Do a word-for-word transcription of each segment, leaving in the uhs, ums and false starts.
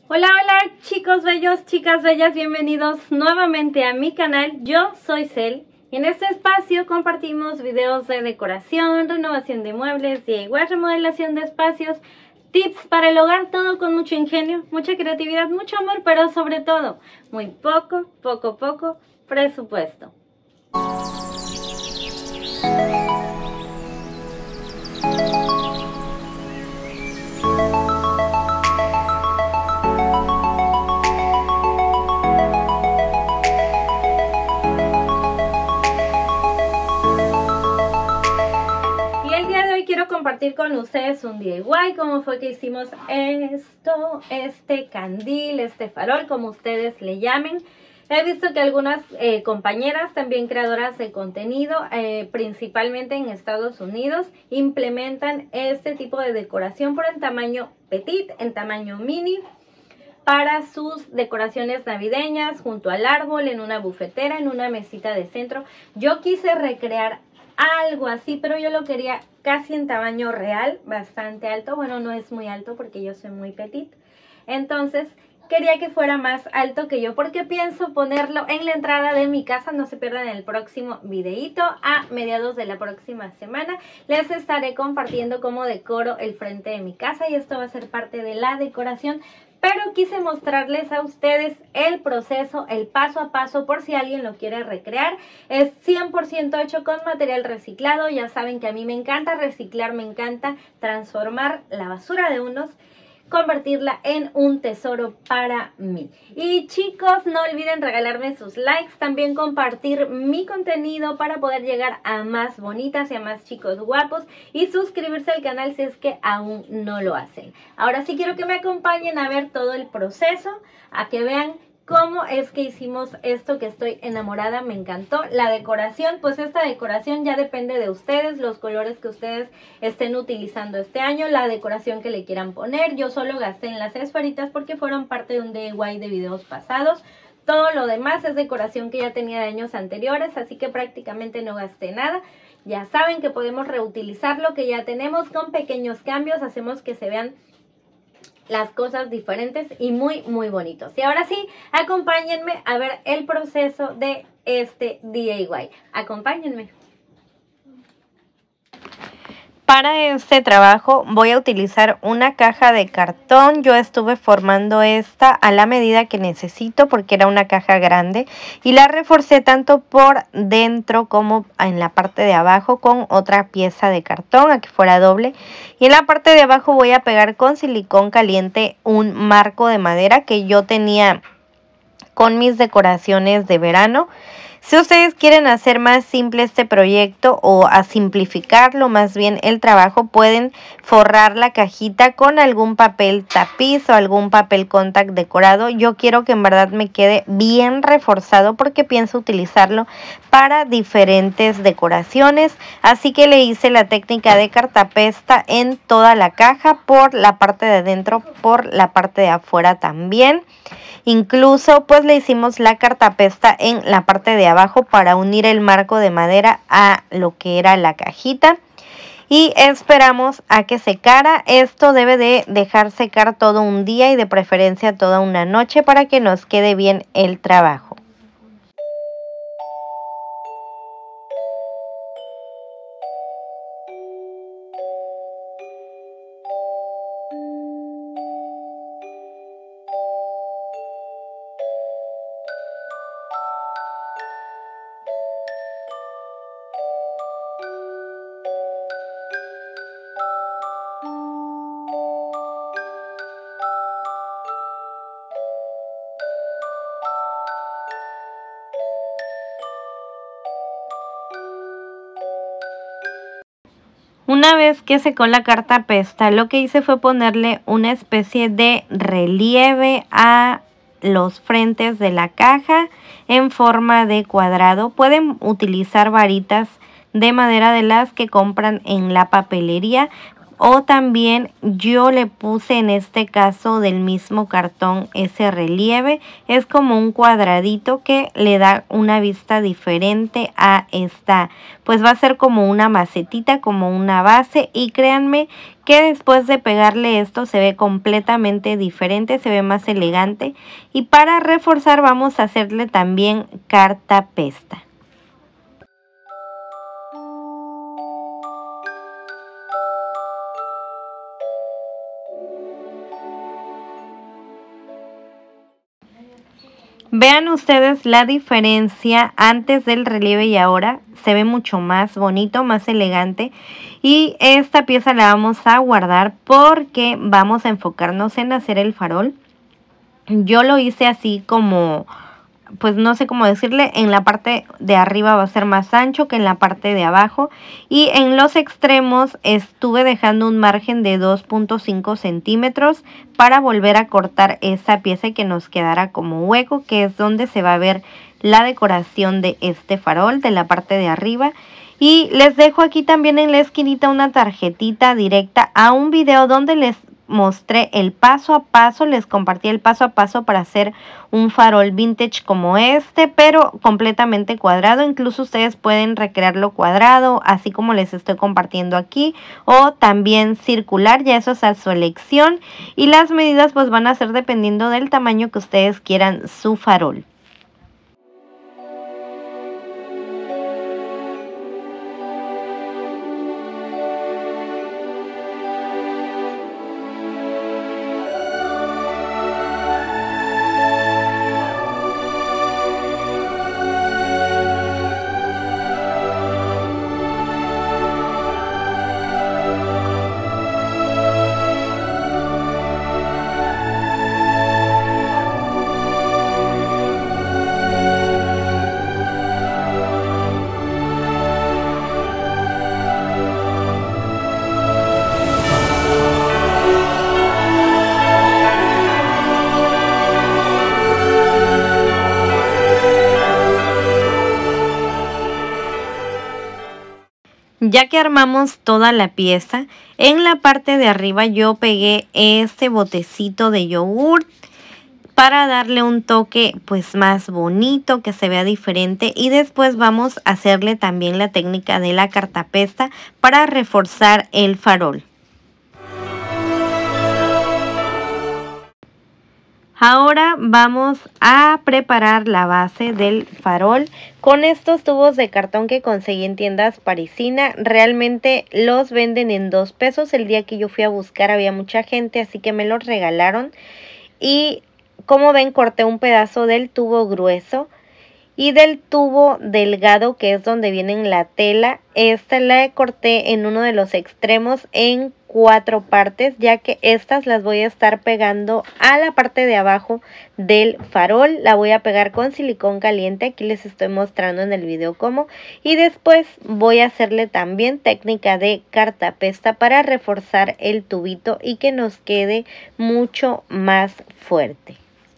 Hola, hola chicos bellos, chicas bellas, bienvenidos nuevamente a mi canal. Yo soy Cel y en este espacio compartimos videos de decoración, renovación de muebles, D I Y, remodelación de espacios, tips para el hogar, todo con mucho ingenio, mucha creatividad, mucho amor, pero sobre todo muy poco, poco, poco presupuesto. Quiero compartir con ustedes un D I Y, cómo fue que hicimos esto, este candil, este farol, como ustedes le llamen. He visto que algunas eh, compañeras, también creadoras de contenido, eh, principalmente en Estados Unidos, implementan este tipo de decoración por el tamaño petit, en tamaño mini, para sus decoraciones navideñas, junto al árbol, en una bufetera, en una mesita de centro. Yo quise recrear algo así, pero yo lo quería casi en tamaño real, bastante alto. Bueno, no es muy alto porque yo soy muy petit. Entonces, quería que fuera más alto que yo porque pienso ponerlo en la entrada de mi casa. No se pierdan el próximo videito. A mediados de la próxima semana les estaré compartiendo cómo decoro el frente de mi casa y esto va a ser parte de la decoración. Pero quise mostrarles a ustedes el proceso, el paso a paso, por si alguien lo quiere recrear. Es cien por ciento hecho con material reciclado. Ya saben que a mí me encanta reciclar, me encanta transformar la basura de unos, convertirla en un tesoro para mí. Y chicos, no olviden regalarme sus likes, también compartir mi contenido para poder llegar a más bonitas y a más chicos guapos, y suscribirse al canal si es que aún no lo hacen. Ahora sí quiero que me acompañen a ver todo el proceso, a que vean cómo es que hicimos esto, que estoy enamorada, me encantó. La decoración, pues esta decoración ya depende de ustedes, los colores que ustedes estén utilizando este año, la decoración que le quieran poner. Yo solo gasté en las esferitas porque fueron parte de un D I Y de videos pasados. Todo lo demás es decoración que ya tenía de años anteriores, así que prácticamente no gasté nada. Ya saben que podemos reutilizar lo que ya tenemos con pequeños cambios, hacemos que se vean las cosas diferentes y muy muy bonitos. Y ahora sí, acompáñenme a ver el proceso de este D I Y. Acompáñenme. Para este trabajo voy a utilizar una caja de cartón. Yo estuve formando esta a la medida que necesito porque era una caja grande y la reforcé tanto por dentro como en la parte de abajo con otra pieza de cartón a que fuera doble. Y en la parte de abajo voy a pegar con silicón caliente un marco de madera que yo tenía con mis decoraciones de verano. Si ustedes quieren hacer más simple este proyecto o a simplificarlo más bien el trabajo, pueden forrar la cajita con algún papel tapiz o algún papel contact decorado. Yo quiero que en verdad me quede bien reforzado porque pienso utilizarlo para diferentes decoraciones. Así que le hice la técnica de cartapesta en toda la caja, por la parte de adentro, por la parte de afuera también. Incluso pues le hicimos la cartapesta en la parte de abajo para unir el marco de madera a lo que era la cajita. Y esperamos a que secara. Esto debe de dejar secar todo un día y de preferencia toda una noche para que nos quede bien el trabajo. Una vez que secó la cartapesta, lo que hice fue ponerle una especie de relieve a los frentes de la caja en forma de cuadrado. Pueden utilizar varitas de madera de las que compran en la papelería. o también yo le puse en este caso del mismo cartón ese relieve. Es como un cuadradito que le da una vista diferente a esta, pues va a ser como una macetita, como una base, y créanme que después de pegarle esto se ve completamente diferente, se ve más elegante. Y para reforzar vamos a hacerle también cartapesta. Vean ustedes la diferencia antes del relieve y ahora. Se ve mucho más bonito, más elegante. Y esta pieza la vamos a guardar porque vamos a enfocarnos en hacer el farol. Yo lo hice así como, pues no sé cómo decirle, en la parte de arriba va a ser más ancho que en la parte de abajo. Y en los extremos estuve dejando un margen de dos punto cinco centímetros para volver a cortar esa pieza y que nos quedara como hueco, que es donde se va a ver la decoración de este farol de la parte de arriba. Y les dejo aquí también en la esquinita una tarjetita directa a un video donde les mostré el paso a paso, les compartí el paso a paso para hacer un farol vintage como este, pero completamente cuadrado. Incluso ustedes pueden recrearlo cuadrado, así como les estoy compartiendo aquí, o también circular, ya eso es a su elección. Y las medidas pues van a ser dependiendo del tamaño que ustedes quieran su farol. Ya que armamos toda la pieza, en la parte de arriba yo pegué este botecito de yogur para darle un toque pues más bonito, que se vea diferente. Y después vamos a hacerle también la técnica de la cartapesta para reforzar el farol. Ahora vamos a preparar la base del farol con estos tubos de cartón que conseguí en tiendas parisina. Realmente los venden en dos pesos. El día que yo fui a buscar había mucha gente, así que me los regalaron. Y como ven, corté un pedazo del tubo grueso y del tubo delgado, que es donde viene la tela. Esta la corté en uno de los extremos en cuatro partes, ya que estas las voy a estar pegando a la parte de abajo del farol. La voy a pegar con silicón caliente, aquí les estoy mostrando en el video cómo. Y después voy a hacerle también técnica de cartapesta para reforzar el tubito y que nos quede mucho más fuerte.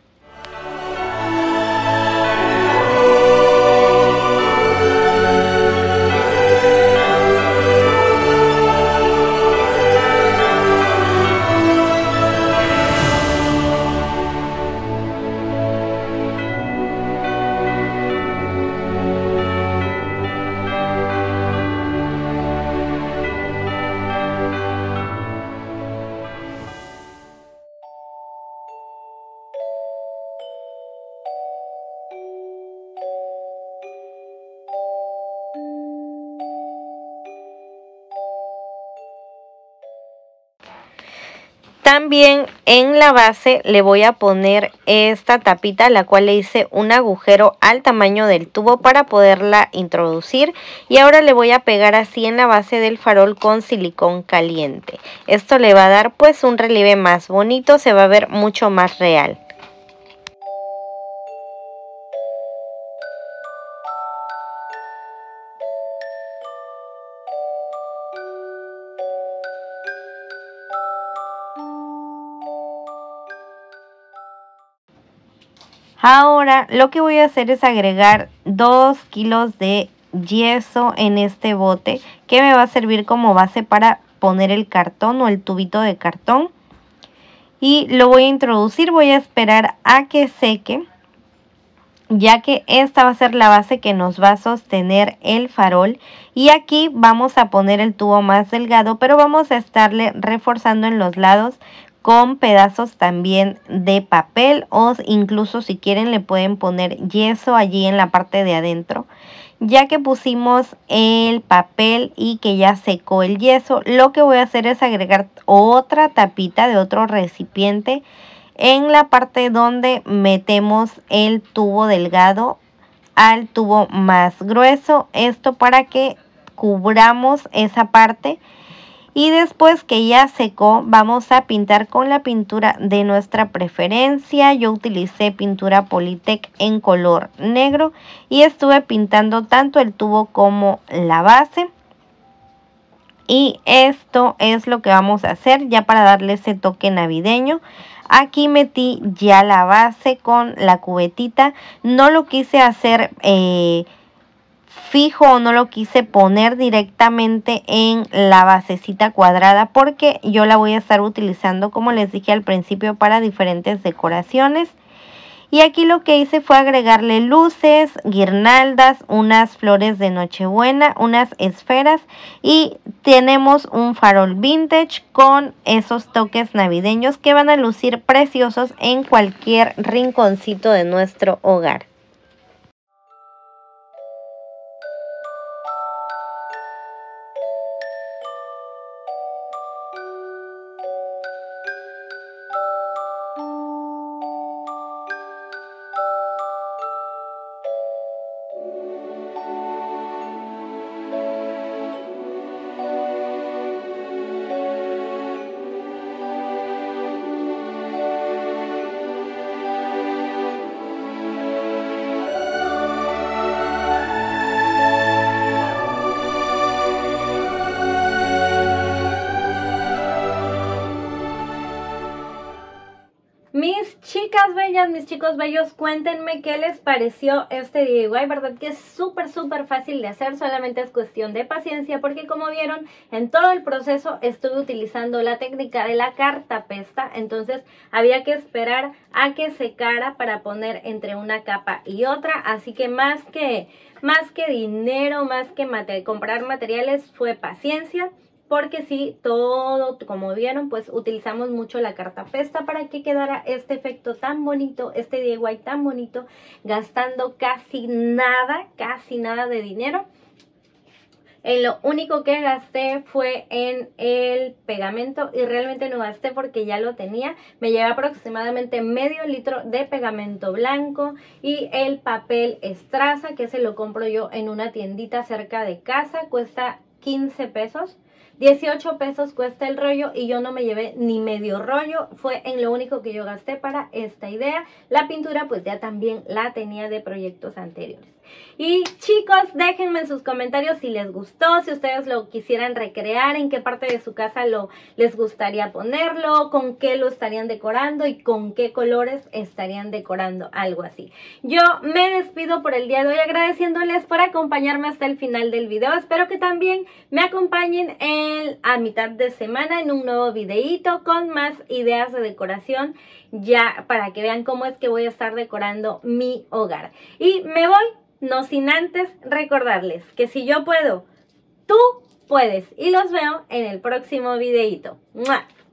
También en la base le voy a poner esta tapita, a la cual le hice un agujero al tamaño del tubo para poderla introducir. Y ahora le voy a pegar así en la base del farol con silicón caliente. Esto le va a dar pues un relieve más bonito, se va a ver mucho más real. Ahora lo que voy a hacer es agregar dos kilos de yeso en este bote, que me va a servir como base para poner el cartón o el tubito de cartón. Y lo voy a introducir, voy a esperar a que seque, ya que esta va a ser la base que nos va a sostener el farol. Y aquí vamos a poner el tubo más delgado, pero vamos a estarle reforzando en los lados con pedazos también de papel, o incluso si quieren le pueden poner yeso allí en la parte de adentro. Ya que pusimos el papel y que ya secó el yeso, lo que voy a hacer es agregar otra tapita de otro recipiente en la parte donde metemos el tubo delgado al tubo más grueso. Esto para que cubramos esa parte. Y después que ya secó, vamos a pintar con la pintura de nuestra preferencia. Yo utilicé pintura Polytech en color negro y estuve pintando tanto el tubo como la base. Y esto es lo que vamos a hacer ya para darle ese toque navideño. Aquí metí ya la base con la cubetita. No lo quise hacer eh, fijo o no lo quise poner directamente en la basecita cuadrada, porque yo la voy a estar utilizando, como les dije al principio, para diferentes decoraciones. Y aquí lo que hice fue agregarle luces, guirnaldas, unas flores de Nochebuena, unas esferas, y tenemos un farol vintage con esos toques navideños que van a lucir preciosos en cualquier rinconcito de nuestro hogar. Mis chicas bellas, mis chicos bellos, cuéntenme qué les pareció este D I Y. Verdad que es súper súper fácil de hacer, solamente es cuestión de paciencia, porque como vieron en todo el proceso estuve utilizando la técnica de la cartapesta. Entonces había que esperar a que secara para poner entre una capa y otra, así que más que, más que dinero, más que mate- comprar materiales, fue paciencia. Porque sí, todo, como vieron, pues utilizamos mucho la cartapesta para que quedara este efecto tan bonito, este D I Y tan bonito, gastando casi nada, casi nada de dinero. En lo único que gasté fue en el pegamento, y realmente no gasté porque ya lo tenía. Me llevé aproximadamente medio litro de pegamento blanco y el papel estraza, que se lo compro yo en una tiendita cerca de casa, cuesta quince pesos. dieciocho pesos cuesta el rollo y yo no me llevé ni medio rollo. Fue en lo único que yo gasté para esta idea. La pintura pues ya también la tenía de proyectos anteriores. Y chicos, déjenme en sus comentarios si les gustó, si ustedes lo quisieran recrear, en qué parte de su casa lo les gustaría ponerlo, con qué lo estarían decorando y con qué colores estarían decorando, algo así. Yo me despido por el día de hoy agradeciéndoles por acompañarme hasta el final del video. Espero que también me acompañen en, a mitad de semana en un nuevo videíto con más ideas de decoración, ya para que vean cómo es que voy a estar decorando mi hogar. Y me voy, no sin antes recordarles que si yo puedo, tú puedes. Y los veo en el próximo videíto. ¡Mua!